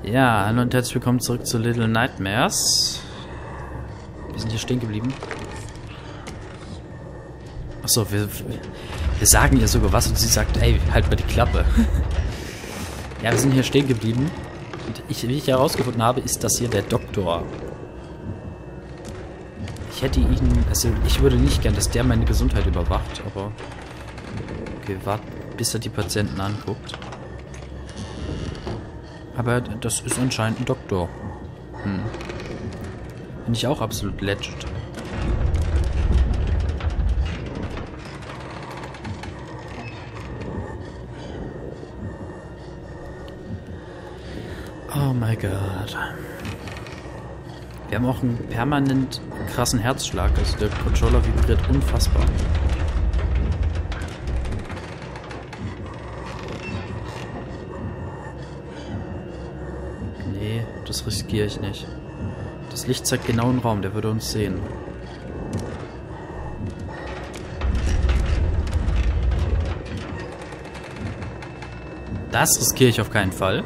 Ja, hallo und herzlich willkommen zurück zu Little Nightmares. Wir sind hier stehen geblieben. Achso, wir sagen ihr sogar was und sie sagt, ey, halt mal die Klappe. Ja, wir sind hier stehen geblieben. Und wie ich herausgefunden habe, ist das hier der Doktor. Ich hätte ihn, also ich würde nicht gern, dass der meine Gesundheit überwacht, aber okay, warten, bis er die Patienten anguckt. Aber das ist anscheinend ein Doktor. Finde ich auch absolut legit. Oh mein Gott. Wir haben auch einen permanent krassen Herzschlag. Also der Controller vibriert unfassbar. Nee, das riskiere ich nicht. Das Licht zeigt genau einen Raum, der würde uns sehen. Das riskiere ich auf keinen Fall.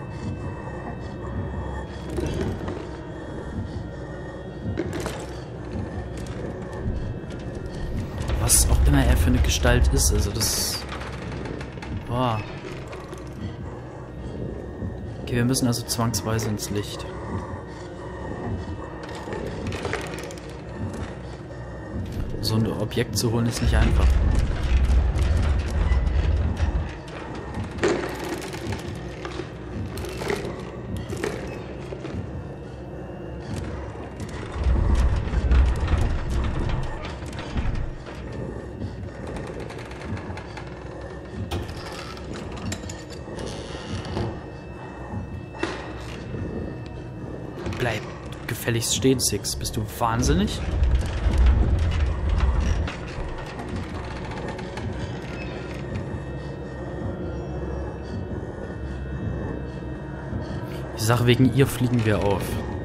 Was auch immer er für eine Gestalt ist, also das... Boah. Okay, wir müssen also zwangsweise ins Licht. So ein Objekt zu holen ist nicht einfach. Bleib gefälligst stehen, Six. Bist du wahnsinnig? Ich sage, wegen ihr fliegen wir auf.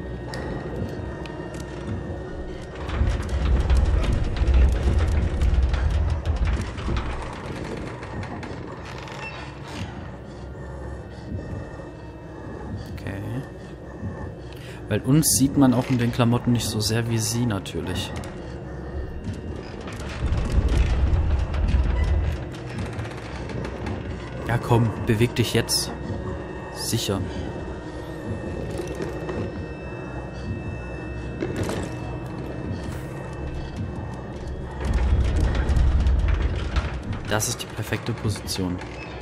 Weil uns sieht man auch in den Klamotten nicht so sehr wie sie natürlich. Ja komm, beweg dich jetzt. Sicher. Das ist die perfekte Position.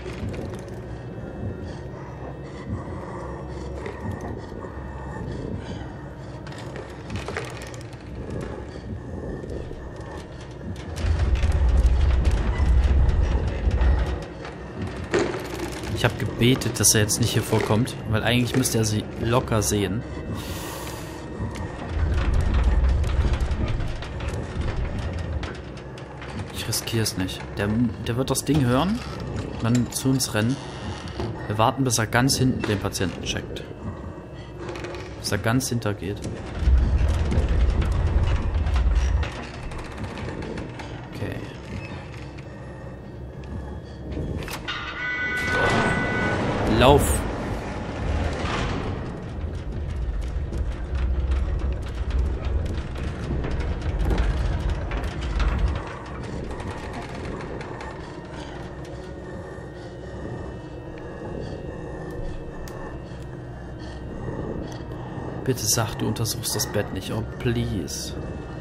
Ich habe gebetet, dass er jetzt nicht hier vorkommt, weil eigentlich müsste er sie locker sehen. Ich riskiere es nicht. Der wird das Ding hören, dann zu uns rennen. Wir warten, bis er ganz hinten den Patienten checkt. Bis er ganz hinter geht. Okay. Lauf! Bitte sag, du untersuchst das Bett nicht. Oh, please.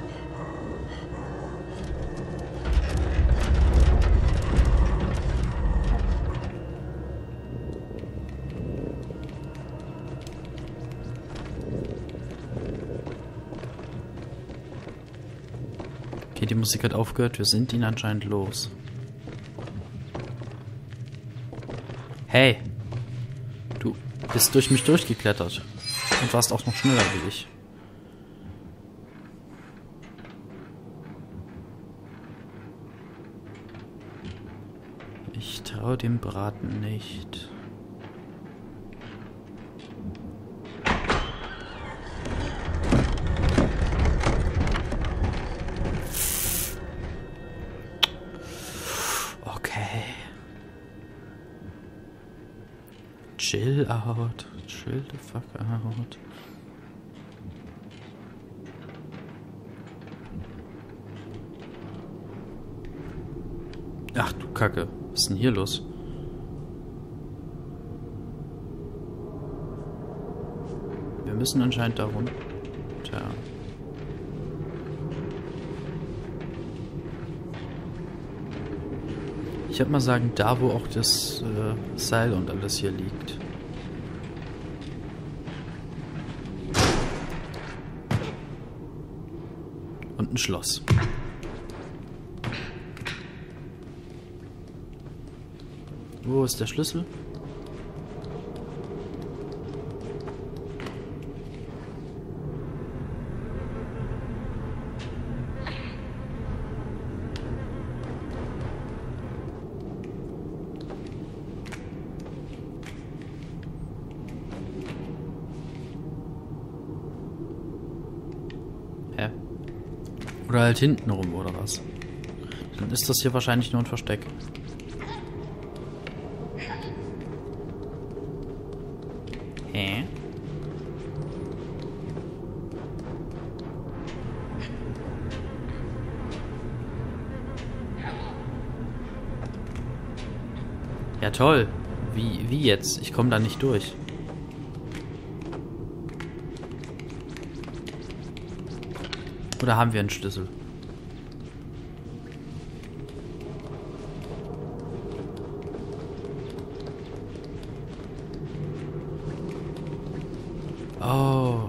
Okay, die Musik hat aufgehört. Wir sind ihn anscheinend los. Hey! Du bist durch mich durchgeklettert. Und warst auch noch schneller wie ich. Ich traue dem Braten nicht. Okay. Chill out. Schilde, Fackelhaut. Ach du Kacke, was ist denn hier los? Wir müssen anscheinend da runter. Tja. Ich würde mal sagen, da wo auch das Seil und alles hier liegt. Und ein Schloss. Wo ist der Schlüssel? Hä? Oder halt hinten rum, oder was? Dann ist das hier wahrscheinlich nur ein Versteck. Hä? Ja toll. Wie jetzt? Ich komme da nicht durch. Oder haben wir einen Schlüssel? Oh.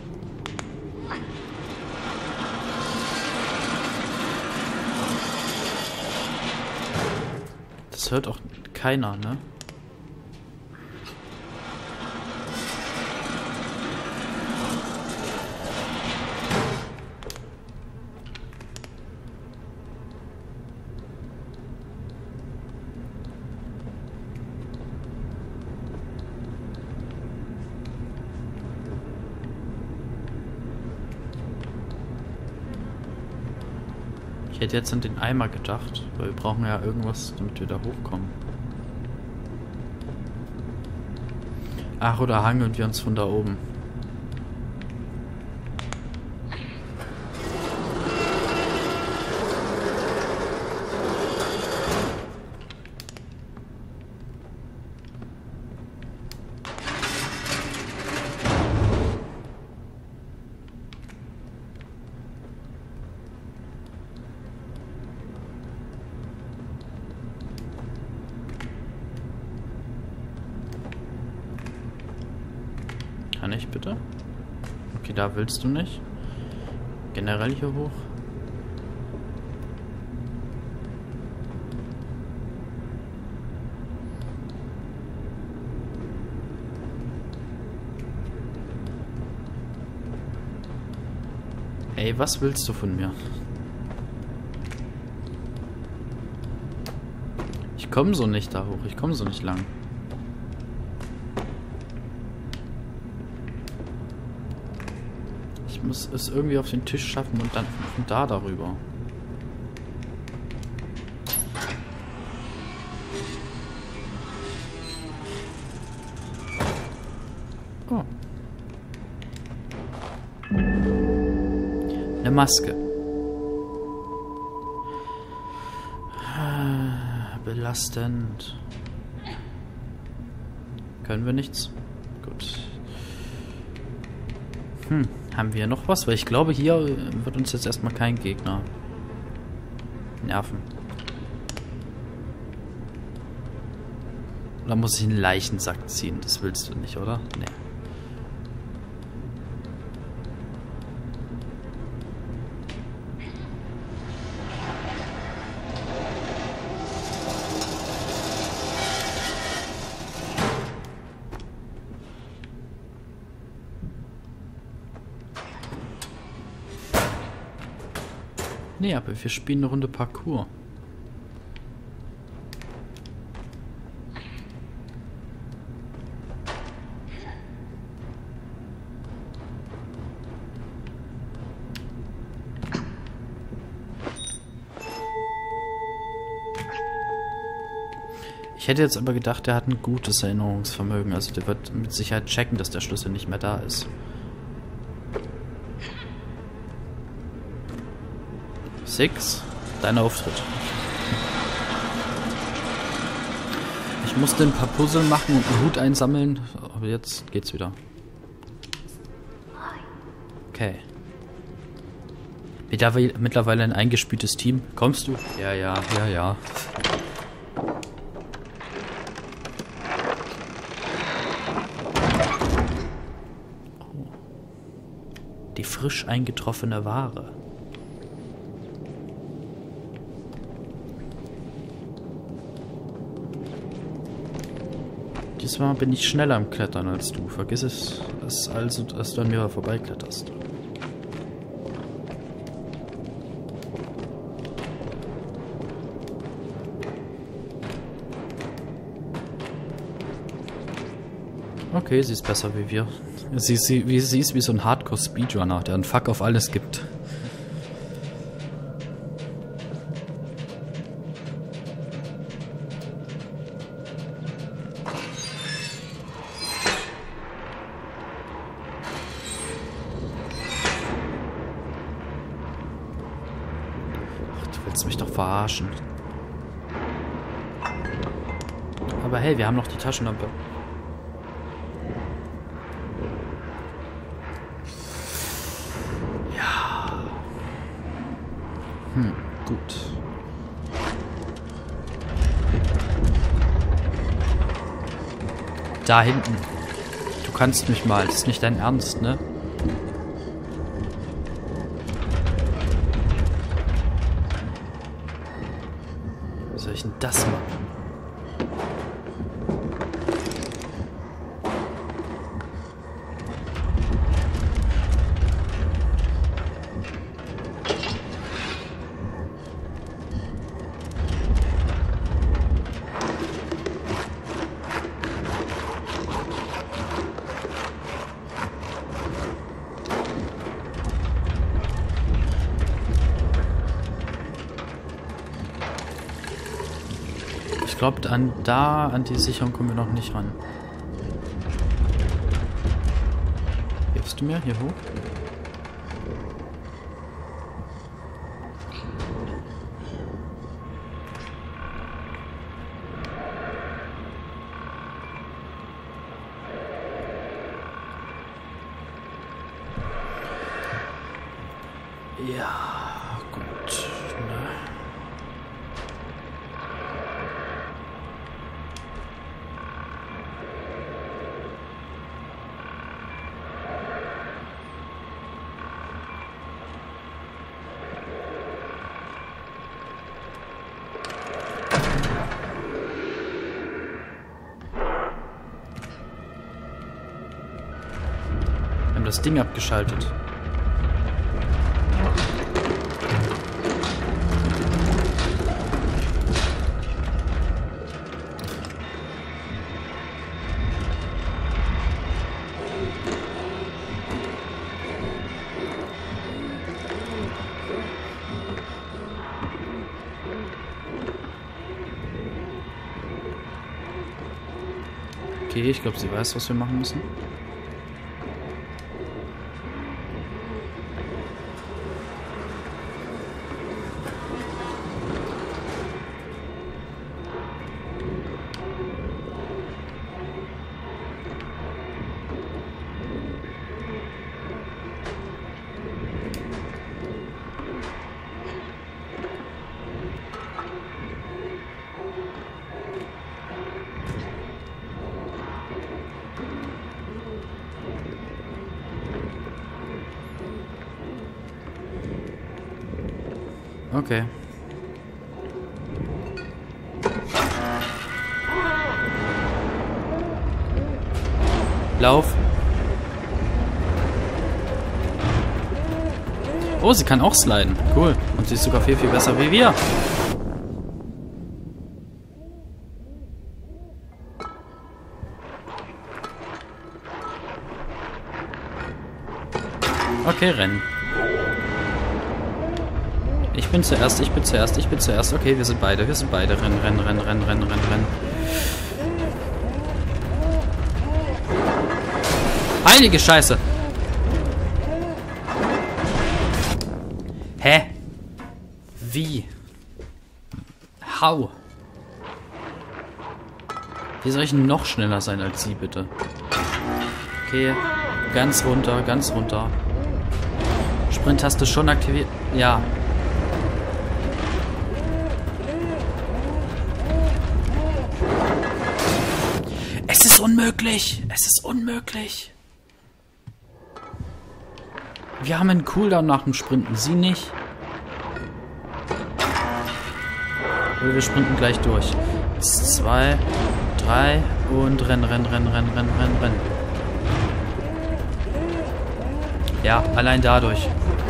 Das hört auch keiner, ne? Ich hätte jetzt an den Eimer gedacht, weil wir brauchen ja irgendwas, damit wir da hochkommen. Ach, oder hangeln wir uns von da oben? Kann ich bitte? Okay, da willst du nicht. Generell hier hoch. Ey, was willst du von mir? Ich komme so nicht da hoch. Ich komme so nicht lang. Ich muss es irgendwie auf den Tisch schaffen und dann von da darüber. Oh. Eine Maske. Belastend. Können wir nichts? Gut. Haben wir noch was? Weil ich glaube, hier wird uns jetzt erstmal kein Gegner nerven. Oder muss ich einen Leichensack ziehen? Das willst du nicht, oder? Nee. Nee, aber wir spielen eine Runde Parkour. Ich hätte jetzt aber gedacht, der hat ein gutes Erinnerungsvermögen. Also der wird mit Sicherheit checken, dass der Schlüssel nicht mehr da ist. Six, dein Auftritt. Ich musste ein paar Puzzle machen und einen Hut einsammeln, aber jetzt geht's wieder. Okay. Mittlerweile ein eingespieltes Team. Kommst du? Ja, ja, ja, ja. Oh. Die frisch eingetroffene Ware. Diesmal bin ich schneller am Klettern als du. Vergiss es also, dass du an mir vorbeikletterst. Okay, sie ist besser wie wir. Sie ist wie so ein Hardcore-Speedrunner, der einen Fuck auf alles gibt. Du willst mich doch verarschen. Aber hey, wir haben noch die Taschenlampe. Ja. Gut. Da hinten. Du kannst mich mal. Das ist nicht dein Ernst, ne? Wie soll ich denn das machen? Ich glaube, an die Sicherung kommen wir noch nicht ran. Hilfst du mir hier hoch? Ja, gut. Ne? Wir haben das Ding abgeschaltet. Okay, ich glaube, sie weiß, was wir machen müssen. Okay. Lauf. Oh, sie kann auch sliden. Cool. Und sie ist sogar viel, viel besser wie wir. Okay, rennen. Ich bin zuerst, ich bin zuerst, ich bin zuerst. Okay, wir sind beide. Rennen, rennen, rennen, rennen, rennen, rennen. Heilige Scheiße. Hä? Wie? How? Wie soll ich denn noch schneller sein als sie, bitte? Okay, ganz runter, ganz runter. Sprint-Taste schon aktiviert. Ja. Es ist unmöglich. Es ist unmöglich. Wir haben einen Cooldown nach dem Sprinten. Sie nicht. Oder wir sprinten gleich durch. 2, 3 und rennen. Ja, allein dadurch.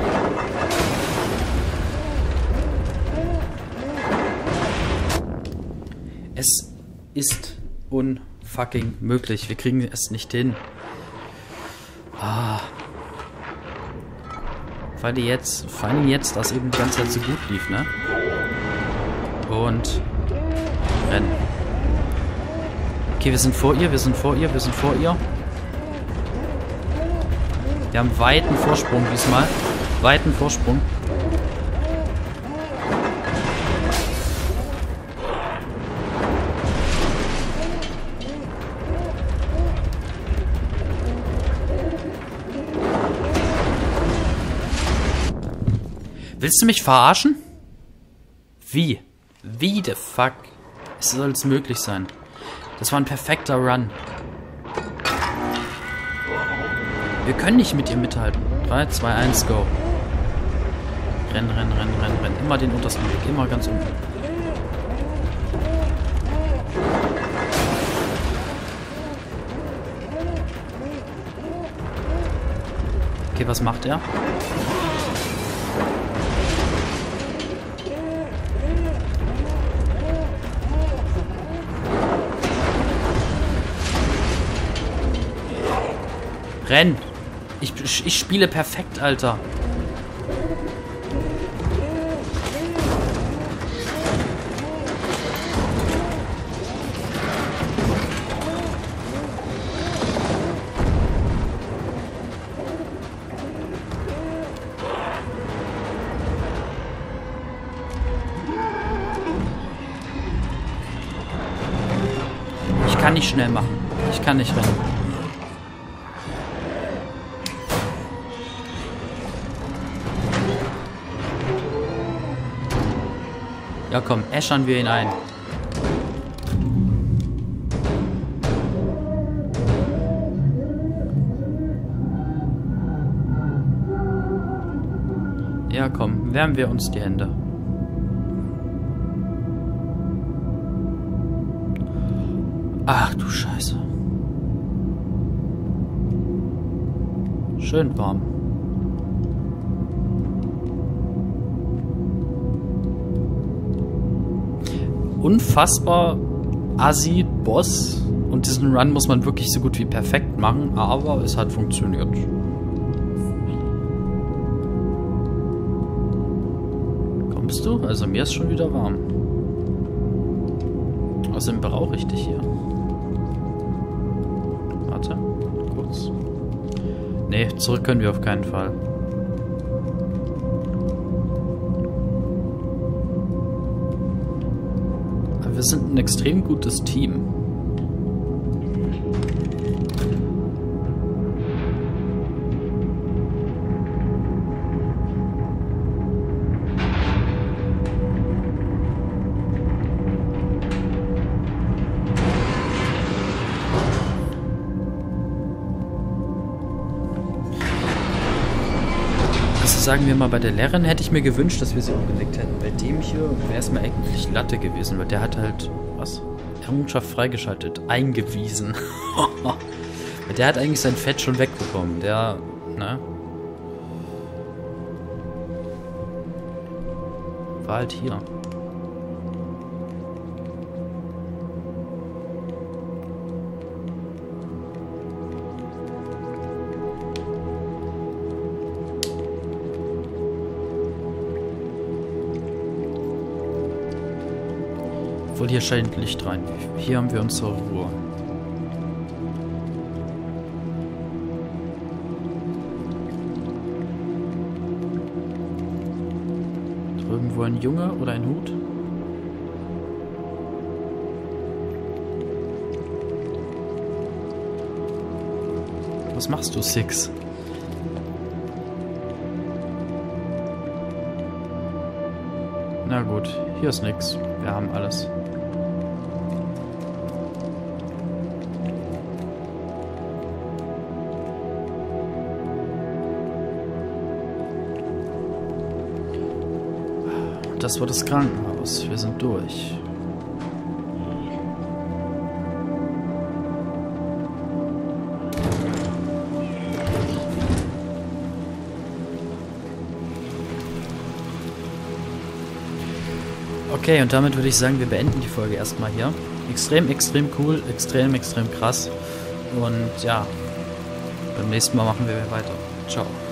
Es ist unfucking möglich. Wir kriegen es nicht hin. Vor allem jetzt, dass eben die ganze Zeit so gut lief, ne? Und rennen. Okay, wir sind vor ihr. Wir haben weiten Vorsprung diesmal. Weiten Vorsprung. Willst du mich verarschen? Wie? Wie the fuck? Es soll es möglich sein. Das war ein perfekter Run. Wir können nicht mit ihr mithalten. 3, 2, 1, go. Rennen. Immer den untersten Weg. Immer ganz unten. Okay, was macht er? Renn! Ich spiele perfekt, Alter. Ich kann nicht schnell machen. Ich kann nicht rennen. Ja komm, äschern wir ihn ein. Ja komm, wärmen wir uns die Hände. Ach du Scheiße. Schön warm. Unfassbar assi Boss und diesen Run muss man wirklich so gut wie perfekt machen, aber es hat funktioniert. Kommst du? Also mir ist schon wieder warm. Außerdem brauche ich dich hier. Warte, kurz. Nee, zurück können wir auf keinen Fall. Wir sind ein extrem gutes Team. Sagen wir mal, bei der Lehrerin hätte ich mir gewünscht, dass wir sie umgelegt hätten. Bei dem hier wäre es mir eigentlich Latte gewesen, weil der hat halt, was? Errungenschaft freigeschaltet. Eingewiesen. Der hat eigentlich sein Fett schon wegbekommen. Der, ne? War halt hier. Obwohl, hier scheint Licht rein. Hier haben wir unsere Ruhe. irgendwo ein Junge oder ein Hut? Was machst du, Six? Na gut, hier ist nix. Wir haben alles. Das war das Krankenhaus. Wir sind durch. Okay, und damit würde ich sagen, wir beenden die Folge erstmal hier. Extrem cool, extrem krass. Und ja, beim nächsten Mal machen wir weiter. Ciao.